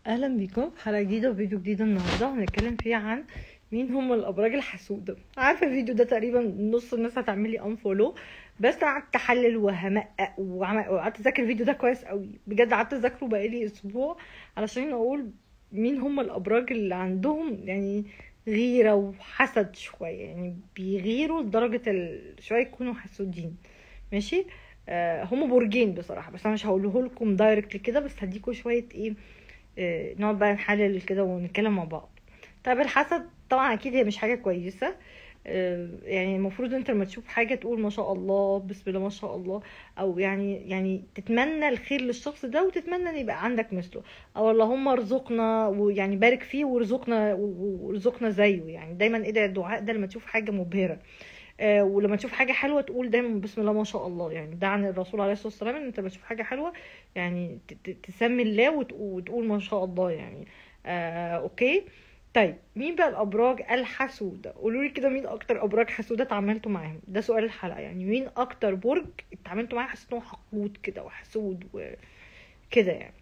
اهلا بيكم في حلقه جديده وفيديو جديد. النهارده هنتكلم فيه عن مين هم الابراج الحسوده. عارفه الفيديو ده تقريبا نص الناس هتعمل لي انفولو، بس انا قعدت احلل وهمقق وقعدت اذاكر الفيديو ده كويس قوي بجد. قعدت اذاكره بقالي اسبوع علشان اقول مين هم الابراج اللي عندهم يعني غيره وحسد شويه، يعني بيغيروا لدرجه شويه يكونوا حسودين. ماشي. هم برجين بصراحه، بس انا مش هقوله لكم دايركتلي كده، بس هديكوا شويه ايه. نقعد بقى نحلل كده ونتكلم مع بعض. طيب الحسد طبعا اكيد هي مش حاجه كويسه. يعني المفروض انت لما تشوف حاجه تقول ما شاء الله، بسم الله ما شاء الله، او يعني تتمنى الخير للشخص ده وتتمنى ان يبقى عندك مثله، او اللهم ارزقنا ويعني بارك فيه ورزقنا زيه. يعني دايما ادعي الدعاء ده لما تشوف حاجه مبهره. ولما تشوف حاجه حلوه تقول دايما بسم الله ما شاء الله. يعني ده عن الرسول عليه الصلاه والسلام، ان انت لما تشوف حاجه حلوه يعني تسمي الله وتقول ما شاء الله يعني. اوكي. طيب مين بقى الابراج الحسوده؟ قولوا لي كده مين اكتر ابراج حسوده اتعاملتوا معاهم. ده سؤال الحلقه، يعني مين اكتر برج اتعاملتوا معاه حسيت انه حقود كده وحسود وكده يعني.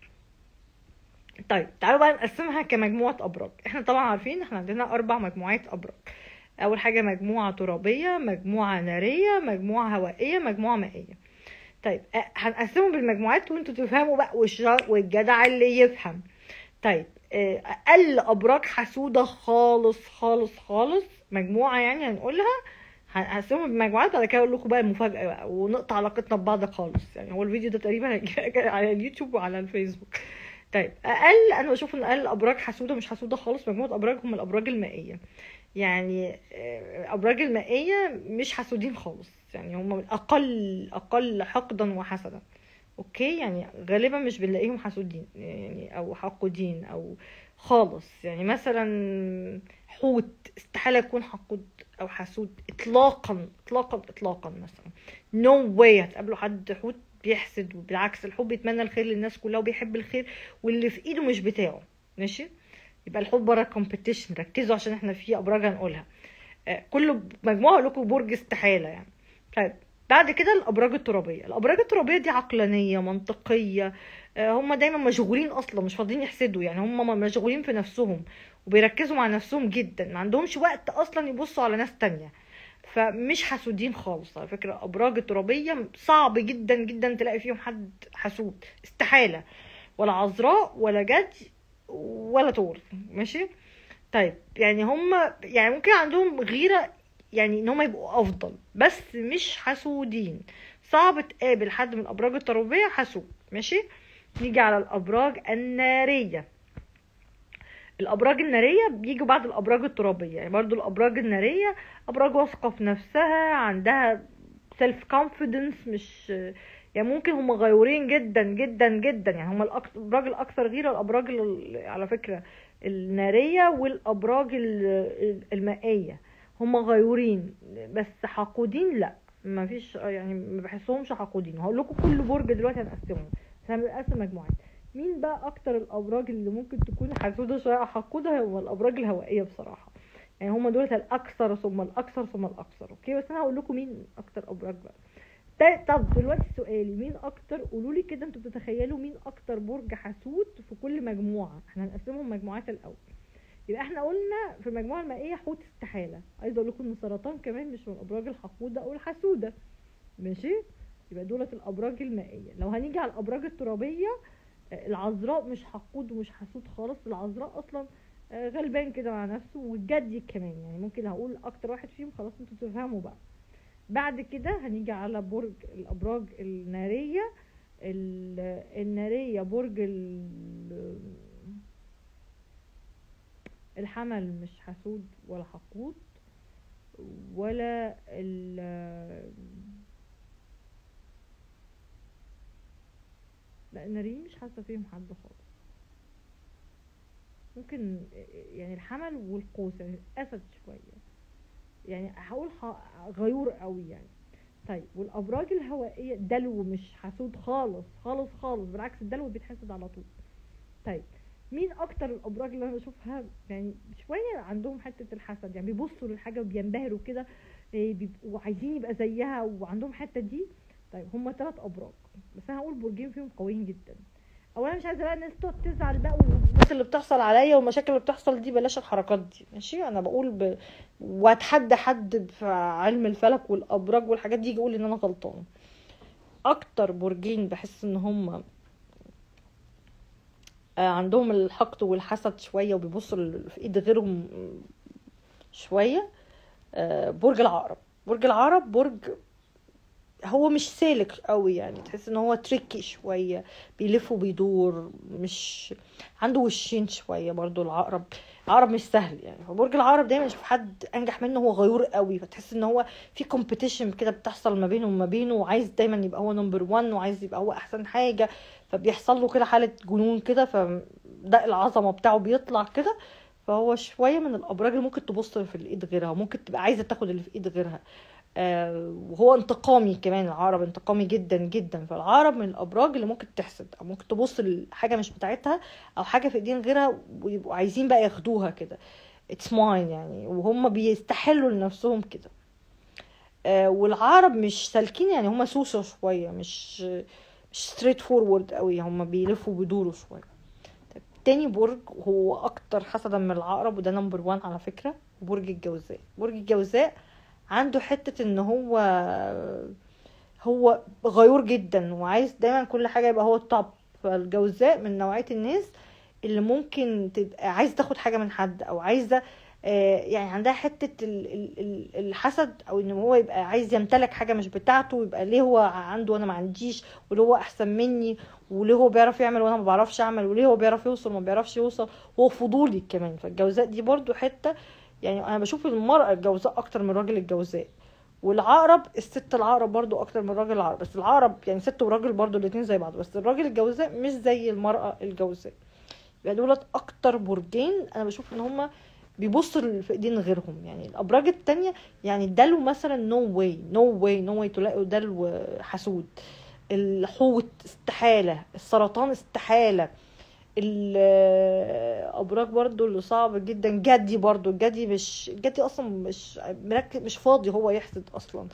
طيب تعالوا بقى نقسمها كمجموعه ابراج. احنا طبعا عارفين احنا عندنا 4 مجموعات ابراج. اول حاجه مجموعه ترابيه، مجموعه ناريه، مجموعه هوائيه، مجموعه مائيه. طيب هنقسمهم بالمجموعات وانتوا تفهموا بقى، والجدع اللي يفهم. طيب اقل ابراج حسوده خالص خالص خالص مجموعه يعني هنقولها. هنقسمهم بالمجموعات، بعد كده اقول لكم بقى المفاجاه بقى ونقطع علاقتنا ببعض خالص. يعني هو الفيديو ده تقريبا على اليوتيوب وعلى الفيسبوك. طيب انا بشوف ان اقل ابراج حسوده مش حسوده خالص مجموعه ابراج هم الابراج المائيه. يعني ابراج المائيه مش حسودين خالص، يعني هم من اقل حقدا وحسدا. اوكي، يعني غالبا مش بنلاقيهم حسودين يعني او حقودين او خالص. يعني مثلا حوت استحالة يكون حقود او حسود اطلاقا اطلاقا اطلاقا. مثلا نو واي هتقابلوا حد حوت بيحسد، وبالعكس الحب بيتمنى الخير للناس كلها وبيحب الخير واللي في ايده مش بتاعه. ماشي. يبقى الحب بره كومبيتيشن، ركزوا عشان احنا في ابراج هنقولها. كل مجموعه لكم برج استحاله يعني. طيب بعد كده الابراج الترابيه. الابراج الترابيه دي عقلانيه منطقيه. هم دايما مشغولين اصلا مش فاضيين يحسدوا، يعني هم مشغولين في نفسهم وبيركزوا مع نفسهم جدا، ما عندهمش وقت اصلا يبصوا على ناس تانية. فمش حسودين خالص على فكره. ابراج الترابيه صعب جدا جدا تلاقي فيهم حد حسود، استحاله. ولا عذراء ولا جدي ولا طور. ماشي. طيب يعني هم يعني ممكن عندهم غيرة، يعني ان هم يبقوا افضل، بس مش حسودين. صعب تقابل حد من الابراج الترابية حسود. ماشي. نيجي على الابراج النارية. الابراج النارية بيجوا بعد الابراج الترابية. يعني برضو الابراج النارية ابراج واثقة في نفسها، عندها سيلف كونفيدنس. مش يعني ممكن هم غيورين جدا جدا جدا. يعني هم الابراج الاكثر غيرة الابراج على فكرة النارية والابراج المائية. هم غيورين بس حقودين لا، ما فيش يعني ما بحسهمش حقودين. هقول لكم كل برج دلوقتي هنقسمهم، هنقسم مجموعات. مين بقى اكتر الابراج اللي ممكن تكون حسودة شوية أو حقودة؟ هو الابراج الهوائية بصراحة. يعني هم دول الاكثر ثم الاكثر ثم الاكثر. اوكي، بس انا هقول لكم مين اكتر ابراج بقى. طب دلوقتي سؤالي، مين اكتر، قولوا لي كده انتوا بتتخيلوا مين اكتر برج حسود في كل مجموعه. احنا هنقسمهم مجموعات الاول. يبقى احنا قلنا في المجموعه المائيه حوت استحاله. عايزه اقول لكم ان سرطان كمان مش من الابراج الحقوده او الحسوده. ماشي. يبقى دولت الابراج المائيه. لو هنيجي على الابراج الترابيه، العذراء مش حقود ومش حسود خالص. العذراء اصلا غلبان كده مع نفسه، والجدي كمان. يعني ممكن هقول اكتر واحد فيهم خلاص انتوا تفهموا بقى. بعد كده هنيجي على برج الابراج الناريه. الناريه برج الحمل مش حسود ولا حقود، ولا لا الناريين مش حاسه فيهم حد خالص. ممكن يعني الحمل والقوس، يعني اسد شويه. يعني هقول غيور قوي يعني. طيب والابراج الهوائيه دلو مش حسود خالص خالص خالص، بالعكس الدلو بيتحسد على طول. طيب مين اكتر الابراج اللي انا بشوفها يعني شويه عندهم حته الحسد، يعني بيبصوا للحاجه وبينبهروا كده، بيبقوا عايزين يبقى زيها وعندهم الحته دي. طيب هم 3 ابراج، بس انا هقول برجين فيهم قويين جدا. اولا مش عايزه بقى الناس تقعد تزعل بقى الحاجات اللي بتحصل عليا والمشاكل اللي بتحصل دي بلاش الحركات دي، ماشي؟ انا بقول واتحدى حد في علم الفلك والابراج والحاجات دي يقول ان انا غلطانه. اكتر برجين بحس ان هم عندهم الحقد والحسد شويه وبيبصوا في ايد غيرهم شويه، برج العقرب. برج العقرب برج هو مش سالك قوي، يعني تحس ان هو تريكي شويه، بيلف وبيدور، مش عنده وشين شويه. برضو العقرب مش سهل يعني. برج العقرب دايما اشوف حد انجح منه هو غيور قوي، فتحس ان هو في كومبيتيشن كده بتحصل ما بينه وما بينه، وعايز دايما يبقى هو نمبر 1 وعايز يبقى هو احسن حاجه، فبيحصل له كده حاله جنون كده، فده العظمه بتاعه بيطلع كده. فهو شويه من الابراج اللي ممكن تبص في الايد غيرها، وممكن تبقى عايزه تاخد اللي في ايد غيرها. وهو انتقامي كمان، العقرب انتقامي جدا جدا. فالعقرب من الابراج اللي ممكن تحسد او ممكن تبص لحاجه مش بتاعتها او حاجه في ايدين غيرها ويبقوا عايزين بقى ياخدوها كده، اتس ماين يعني، وهم بيستحلوا لنفسهم كده. والعقرب مش سالكين يعني، هم سوسه شويه، مش ستريت فورورد قوي، هم بيلفوا وبيدوروا شويه. تاني برج هو اكتر حسدا من العقرب، وده نمبر 1 على فكره، برج الجوزاء. برج الجوزاء عنده حتة ان هو غيور جدا وعايز دايما كل حاجة يبقى هو التوب. فالجوزاء من نوعية الناس اللي ممكن تبقى عايز تاخد حاجة من حد، او عايزة يعني عندها حتة الحسد، او ان هو يبقى عايز يمتلك حاجة مش بتاعته، ويبقى ليه هو عنده وانا ما عنديش، وليه هو احسن مني، وليه هو بيعرف يعمل وانا ما بعرفش اعمل، وليه هو بيعرف يوصل وما بيعرفش يوصل. هو فضولي كمان. فالجوزاء دي برضو حتة يعني، انا بشوف المرأة الجوزاء اكتر من راجل الجوزاء. والعقرب الست العقرب برضو اكتر من راجل العقرب، بس العقرب يعني ست وراجل برضو الاتنين زي بعض، بس الراجل الجوزاء مش زي المرأة الجوزاء. يبقى دولت اكتر برجين انا بشوف ان هما بيبصوا في ايدين غيرهم. يعني الابراج التانية يعني الدلو مثلا نو واي تلاقوا دلو حسود. الحوت استحالة، السرطان استحالة. الابراج برضو اللي صعب جدا جدي، برضو الجدي اصلا مش مركز، مش فاضي هو يحسد اصلا.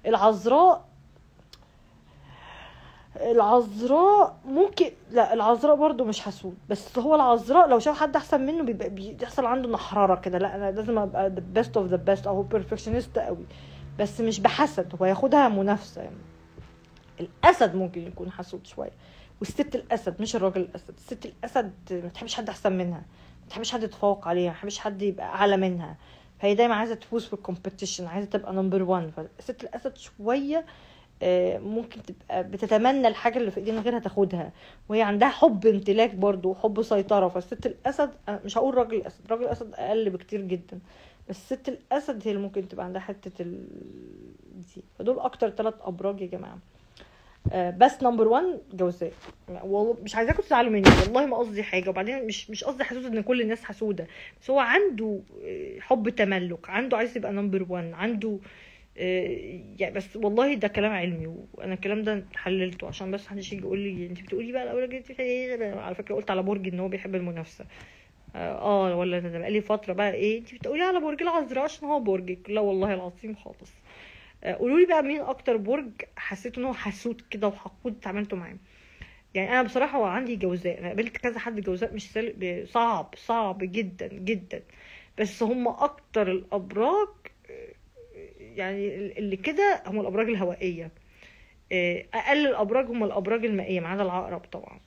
العذراء ممكن، لا العذراء برضو مش حسود، بس هو العذراء لو شاف حد احسن منه بيبقى بيحصل عنده نحراره كده، لا انا لازم ابقى the best of the best، او هو بيرفكشنست قوي، بس مش بحسد، هو ياخدها منافسه يعني. الاسد ممكن يكون حسود شويه، والست الاسد مش الراجل الاسد. الست الاسد ما تحبش حد احسن منها، ما تحبش حد يتفوق عليها، ما تحبش حد يبقى اعلى منها، فهي دايما عايزه تفوز في الكومبيتيشن، عايزه تبقى نمبر 1. فالست الاسد شويه ممكن تبقى بتتمنى الحاجه اللي في ايدين غيرها تاخدها، وهي عندها حب امتلاك برضو وحب سيطره. فالست الاسد مش هقول راجل الاسد، راجل الاسد اقل بكتير جدا، بس ست الاسد هي اللي ممكن تبقى عندها حته دي. فدول اكتر 3 ابراج يا جماعه. بس نمبر 1 جوزاء. والله مش عايزاكم تزعلوا مني، والله ما قصدي حاجه، وبعدين مش قصدي حسود ان كل الناس حسوده، بس هو عنده حب تملك، عنده عايز يبقى نمبر 1، عنده يعني. بس والله ده كلام علمي، وانا الكلام ده حللته عشان بس محدش يجي يقول لي انت بتقولي بقى الاولى دي. على فكره قلت على برج ان هو بيحب المنافسه. ولا انا بقالي فتره بقى ايه انت بتقولي على برج العذراء عشان هو برجك؟ لا والله العظيم خالص. قولوا لي بقى مين اكتر برج حسيت ان هو حسود كده وحقود اتعاملتوا معاه؟ يعني انا بصراحه هو عندي جوزاء، انا قابلت كذا حد جوزاء مش صعب جدا جدا، بس هم اكتر الابراج يعني اللي كده هم الابراج الهوائيه. اقل الابراج هم الابراج المائيه ما عدا العقرب طبعا.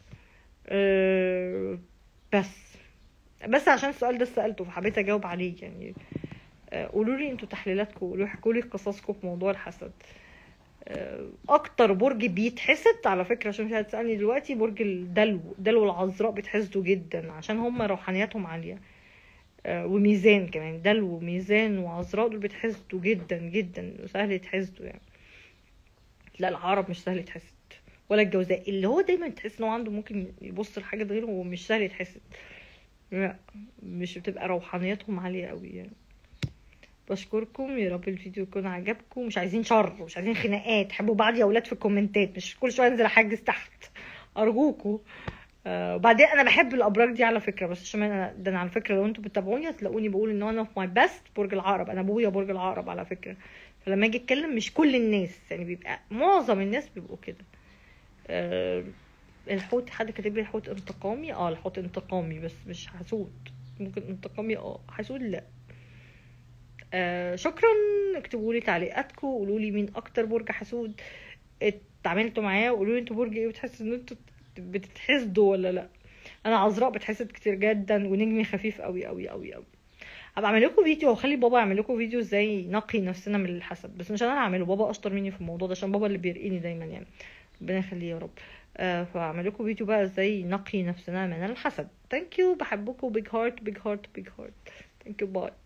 بس عشان السؤال ده سالته فحبيت اجاوب عليه يعني. قولوا لي انتوا تحليلاتكم، قولوا احكوا لي قصصكم في موضوع الحسد. اكتر برج بيتحسد على فكره عشان مش هتسالني دلوقتي، برج الدلو العذراء بيتحسدوا جدا عشان هم روحانياتهم عاليه. وميزان كمان، دلو وميزان وعذراء دول بيتحسدوا جدا جدا وسهل يتحسدوا يعني. لا العقرب مش سهل يتحسد، ولا الجوزاء اللي هو دايما تحس ان هو عنده ممكن يبص لحاجه غيره ومش سهل يتحسد. لا مش بتبقى روحانياتهم عاليه قوي يعني. بشكركم، يا رب الفيديو يكون عجبكم. مش عايزين شر، مش عايزين خناقات، حبوا بعض يا اولاد في الكومنتات، مش كل شويه انزل احجز تحت ارجوكم. وبعدين انا بحب الابراج دي على فكره، بس عشان انا على فكره لو انتوا بتتابعوني هتلاقوني بقول ان انا في ماي بيست برج العقرب، انا ابويا برج العقرب على فكره. فلما اجي اتكلم مش كل الناس يعني، بيبقى معظم الناس بيبقوا كده. الحوت، حد كاتب لي الحوت انتقامي. الحوت انتقامي بس مش حسود. ممكن انتقامي، حسود لا. شكرا. اكتبوا لي تعليقاتكم، قولوا لي مين اكتر برج حسود اتعاملتوا معاه، وقولوا لي انتوا برج ايه بتحسوا ان انتوا بتتحسدوا ولا لا. انا عذراء بتحسد كتير جدا، ونجمي خفيف قوي قوي قوي قوي. هبقى اعمل لكم فيديو، واخلي بابا يعمل لكم فيديو ازاي نقي نفسنا من الحسد، بس مش انا هعمله، بابا اشطر مني في الموضوع ده عشان بابا اللي بيرقيني دايما يعني، ربنا يخليه يا رب. فاعمل لكم فيديو بقى ازاي نقي نفسنا من الحسد. ثانك يو، بحبكم. بيج هارت بيج هارت بيج هارت. ثانك يو، باي.